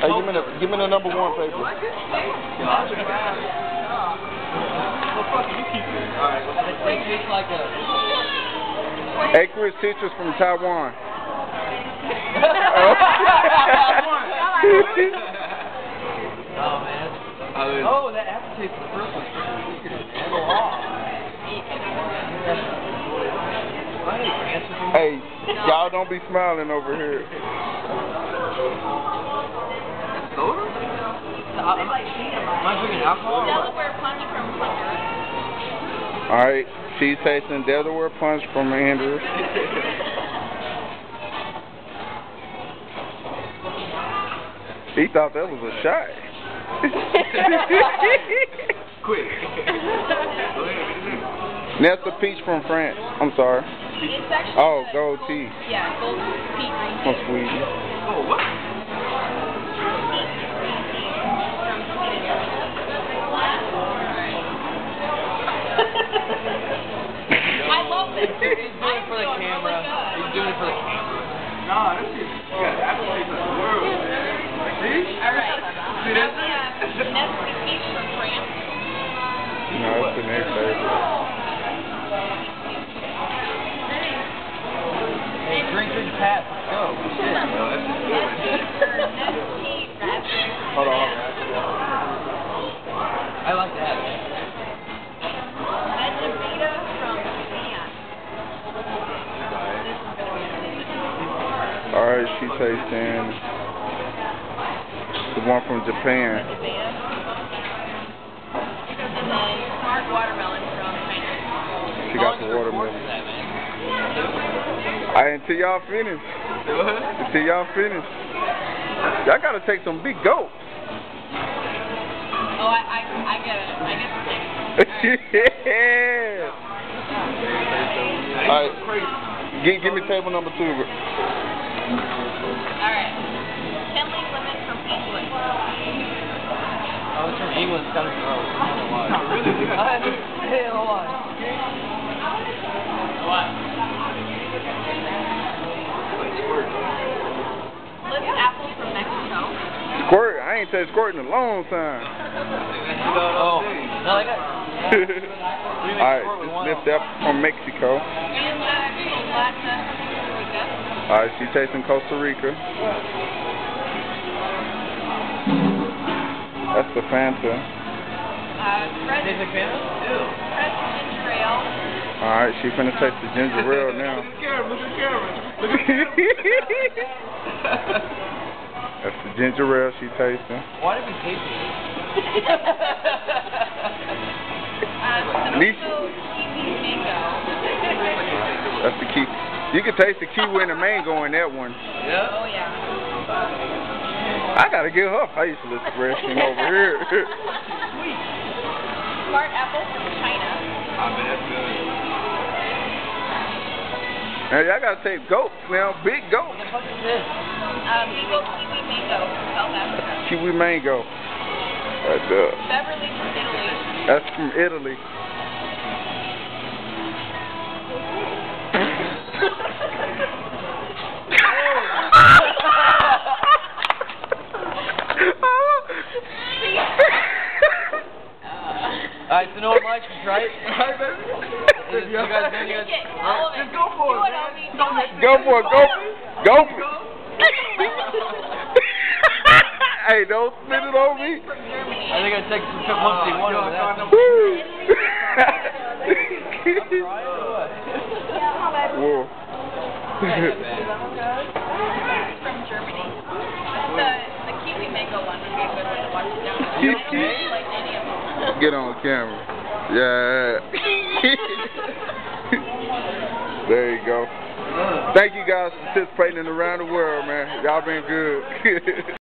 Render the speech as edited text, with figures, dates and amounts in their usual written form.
Hey, give me the number 1 paper. They taste like a... Aquarius teachers from Taiwan. Oh, man. Oh, that aftertaste of the first one. Hey, y'all don't be smiling over here. Soda? Am I drinking alcohol? Delaware punch from Honduras. Alright, she's tasting Delaware punch from Honduras. He thought that was a shot. Quick. That's the peach from France. I'm sorry. It's actually Oh, gold tea. Yeah, gold peach. From Sweden. Oh, what? I love this. He's doing it for the camera. He's doing it for the camera. Nah, this is aftertaste of the world, man. See? Alright. See that? Nestea peach from France. No, it's the next favorite. Hey, drink pass. Let's go. Shit. Hold on. I like that. Vegitabeta from Japan. Alright, she tasting the one from Japan. And then smart watermelon from China. She got the watermelon. Alright, until y'all finish. Until y'all finish. Y'all gotta take some big gulps. Oh, I get it. I get the thing. Yeah. Alright. Give me table number 2. Alright. Kinley lemon from England. Oh, it's from England. It's gotta be gross. I don't know why. Hey, hold on. What? Lift apple from Mexico. Squirt. I ain't tasted squirt in a long time. Oh, no, they got... Alright, this nestea from Mexico. And kolita from Costa Rica. Alright, she's tasting Costa Rica. That's the fanta. Krest gingerale. Alright, she finna taste the gingerale now. Look at the camera. Look at the camera. That's the gingerale she tasting. Why did we taste it? Mezzo kiwi mango. That's the key. You can taste the kiwi and the mango in that one. Yeah? Oh, yeah. I gotta give her faceless expression over here. Smart apple from China. I mean, that's good. Now y'all gotta take goats now, big goats. What the fuck is this? Bibo kiwi mango from South Africa. Kiwi mango. Right there. Beverly from Italy. That's from Italy. Alright, so no one likes this, right? Alright, baby. You guys, Just go for it, man. Go for it, go for it. Hey, don't spit it on me. I think I take some 151 over that. Whoa. From Germany. The kiwi mango one would be a good one to watch down. You okay? Like any of them. Get on camera. Yeah. There you go. Thank you guys for participating in Around the World, man. Y'all been good.